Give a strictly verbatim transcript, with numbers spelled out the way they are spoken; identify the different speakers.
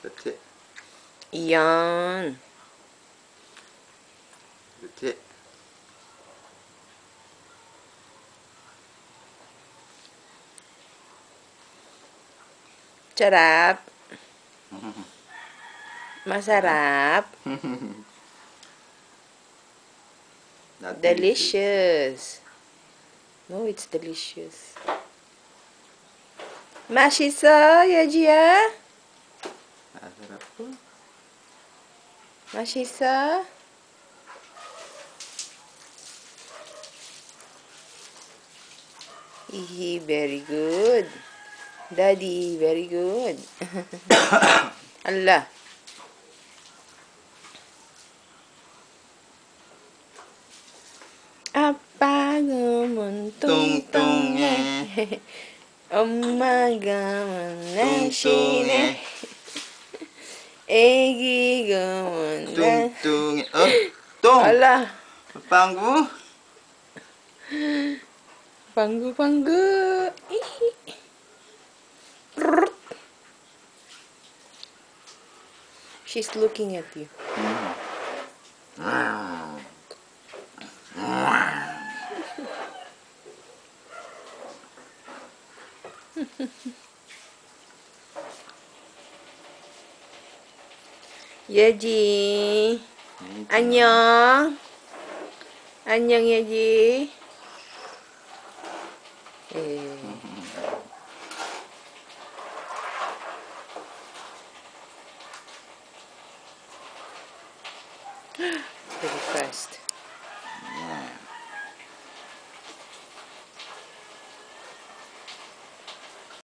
Speaker 1: That's it.
Speaker 2: Yan.
Speaker 1: That's it.
Speaker 2: Sarap. Masarap.
Speaker 1: Not
Speaker 2: Delicious. No, it's delicious. 맛있어, 예지야?
Speaker 1: Masarap po.
Speaker 2: 맛있어? He very good. Daddy, very good. Allah. 아빠가 뚱뚱해. 엄마가 날씬해. 애기가
Speaker 1: 뚱뚱해. 어? 똥!
Speaker 2: Allah.
Speaker 1: 빵구?
Speaker 2: 방구 방구. She's looking at you. 예지. 안녕. 안녕 예지. 예. Very fast.